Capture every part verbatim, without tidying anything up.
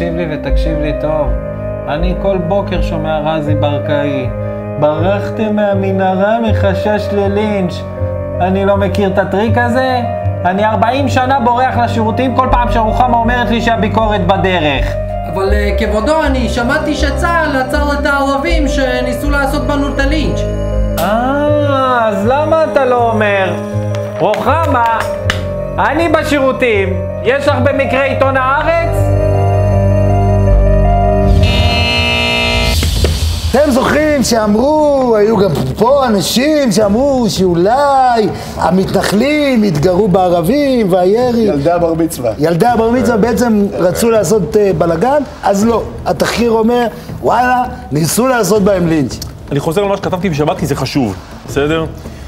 תקשיב לי ותקשיב לי טוב. אני כל בוקר שומע רזי ברקאי. ברחתם מהמנהרה מחשש ללינץ'. אני לא מכיר את הטריק הזה? אני ארבעים שנה בורח לשירותים כל פעם שרוחמה אומרת לי שהביקורת בדרך. אבל uh, כבודו, אני שמעתי שצה"ל עצר את הערבים שניסו לעשות בנו את הלינץ'. אה, אז למה אתה לא אומר? רוחמה, אני בשירותים. יש לך במקרה עיתון הארץ? אתם זוכרים שאמרו, היו גם פה אנשים שאמרו שאולי המתנחלים התגרו בערבים והירי. ילדי הבר מצווה. ילדי הבר מצווה בעצם רצו לעשות בלגן, אז לא. התחקיר אומר, וואלה, ניסו לעשות בהם לינץ'. אני חוזר על מה שכתבתי בשבת כי זה חשוב, בסדר?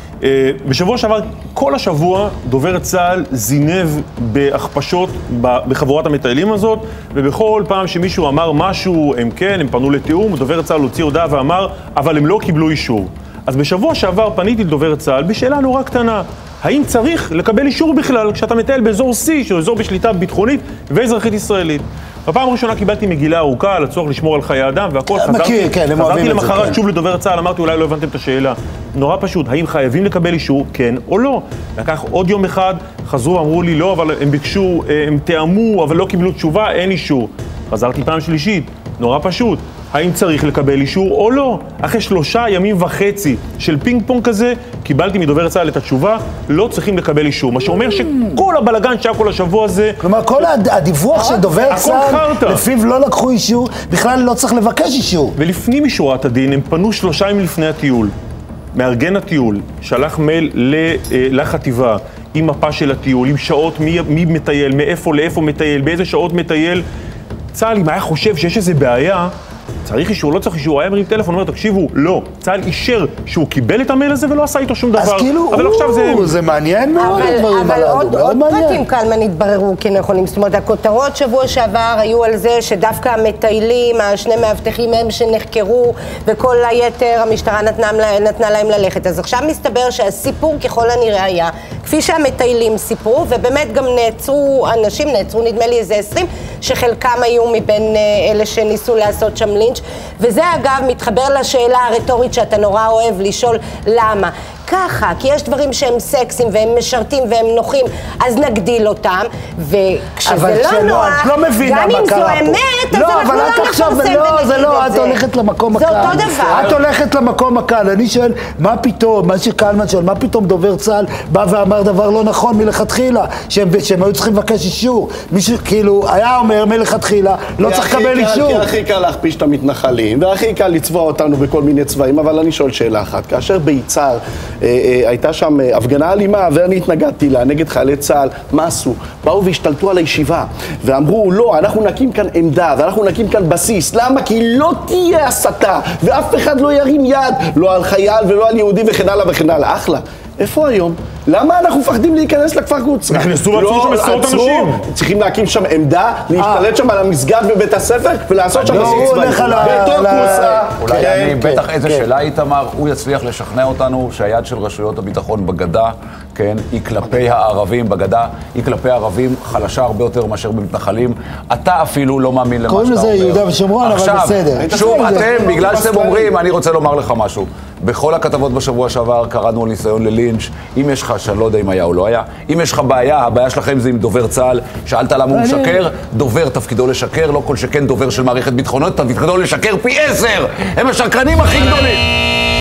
בשבוע שעבר, כל השבוע, דובר צה"ל זינב בהכפשות בחבורת המטיילים הזאת, ובכל פעם שמישהו אמר משהו, הם כן, הם פנו לתיאום, דובר צה"ל הוציא הודעה ואמר, אבל הם לא קיבלו אישור. אז בשבוע שעבר פניתי לדובר צה"ל בשאלה נורא קטנה, האם צריך לקבל אישור בכלל כשאתה מטייל באזור C, שהוא אזור בשליטה ביטחונית ואזרחית ישראלית? בפעם הראשונה קיבלתי מגילה ארוכה על הצורך לשמור על חיי אדם והכל. מכיר, כן, הם אוהבים את זה. חזרתי למחרת שוב לדובר צה"ל, אמרתי אולי לא הבנתם את השאלה. נורא פשוט, האם חייבים לקבל אישור, כן או לא? לקח עוד יום אחד, חזרו, אמרו לי לא, אבל הם ביקשו, הם תאמו, אבל לא קיבלו תשובה, אין אישור. חזרתי פעם שלישית, נורא פשוט. האם צריך לקבל אישור או לא? אחרי שלושה ימים וחצי של פינג פונג כזה, קיבלתי מדובר צה"ל את התשובה, לא צריכים לקבל אישור. מה שאומר שכל הבלגן שהיה כל השבוע הזה... כלומר, כל הדיווח של דובר צה"ל, לפיו לא לקחו אישור, בכלל לא צריך לבקש אישור. ולפנים משורת הדין, הם פנו שלושה ימים לפני הטיול. מארגן הטיול, שלח מייל לחטיבה, עם מפה של הטיול, עם שעות מי, מי מטייל, מאיפה לאיפה מטייל, באיזה שעות מטייל. צה"ל, אם היה חושב שיש איזה בעיה, צריך אישור, לא צריך אישור, היה מרים טלפון, אומר, תקשיבו, לא. צה"ל אישר שהוא קיבל את המייל הזה ולא עשה איתו שום דבר. אז כאילו, זה מעניין מאוד הדברים הללו. אבל עוד פרטים קלמן התבררו כנכונים. זאת אומרת, הכותרות שבוע שעבר היו על זה שדווקא המטיילים, השני מאבטחים הם שנחקרו, וכל היתר המשטרה נתנה להם ללכת. אז עכשיו מסתבר שהסיפור ככל הנראה היה, כפי שהמטיילים סיפרו, ובאמת גם נעצרו אנשים, נעצרו נדמה לי איזה עשרים, שחלקם היו מבין אלה שניסו לעשות שם לינץ', וזה אגב מתחבר לשאלה הרטורית שאתה נורא אוהב לשאול למה. ככה, כי יש דברים שהם סקסים והם משרתים והם נוחים, אז נגדיל אותם, וכשזה לא נוח, לא גם אם זו אמת, אז לא, אנחנו לא נפרסם ונגיד את זה. לא, זה לא, את הולכת למקום הקל. זה אותו דבר. את הולכת למקום הקל. אני שואל, מה פתאום, מה שקלמן שואל, מה פתאום דובר צה"ל בא ואמר דבר לא נכון מלכתחילה, שהם, שהם היו צריכים לבקש אישור. מישהו כאילו היה אומר מלכתחילה, לא צריך לקבל אישור. כי הכי קל להכפיש את המתנחלים, והכי קל לצבוע אותנו בכל מיני צבעים, אבל אני שואל שאלה אחת. כאשר ביצהר הייתה שם הפגנה אלימה ואני התנגדתי לה נגד חיילי צה"ל, מה עשו? באו והשתלטו על הישיבה ואמרו לא, אנחנו נקים כאן עמדה ואנחנו נקים כאן בסיס. למה? כי לא תהיה הסתה ואף אחד לא ירים יד, לא על חייל ולא על יהודי וכן הלאה וכן הלאה. אחלה. איפה היום? למה אנחנו מפחדים להיכנס לכפר קוצרה? נכנסו ועצרו שם עשרות אנשים. צריכים להקים שם עמדה, להשתלט שם על המסגד בבית הספר ולעשות שם בסיס צבאי. בתור קוצרה. אולי אני בטח איזה שאלה איתמר, הוא יצליח לשכנע אותנו שהיד של רשויות הביטחון בגדה, כן, היא כלפי הערבים בגדה, היא כלפי הערבים חלשה הרבה יותר מאשר במתנחלים. אתה אפילו לא מאמין למה שאתה אומר. קוראים לזה יהודה ושומרון, אבל בסדר. עכשיו, שוב, אתם, בגלל שאתם אומרים, אני רוצה לומר לך משהו. בכל הכתבות בשבוע שעבר קראנו על ניסיון ללינץ'. אם יש לך, שאני לא יודע אם היה או לא היה, אם יש לך בעיה, הבעיה שלכם זה עם דובר צה"ל, שאלת למה הוא משקר, דובר תפקידו לשקר, לא כל שכן דובר של מערכת ביטחונית, תפקידו לשקר פי עשר! הם השקרנים הכי גדולים!